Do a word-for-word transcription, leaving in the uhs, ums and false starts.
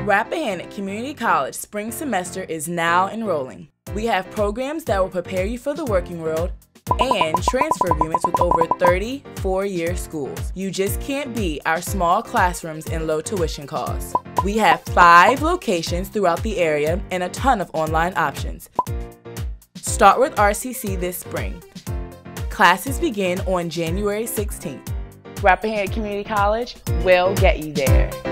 Rappahannock Community College spring semester is now enrolling. We have programs that will prepare you for the working world and transfer agreements with over thirty four-year schools. You just can't beat our small classrooms and low tuition costs. We have five locations throughout the area and a ton of online options. Start with R C C this spring. Classes begin on January sixteenth. Rappahannock Community College will get you there.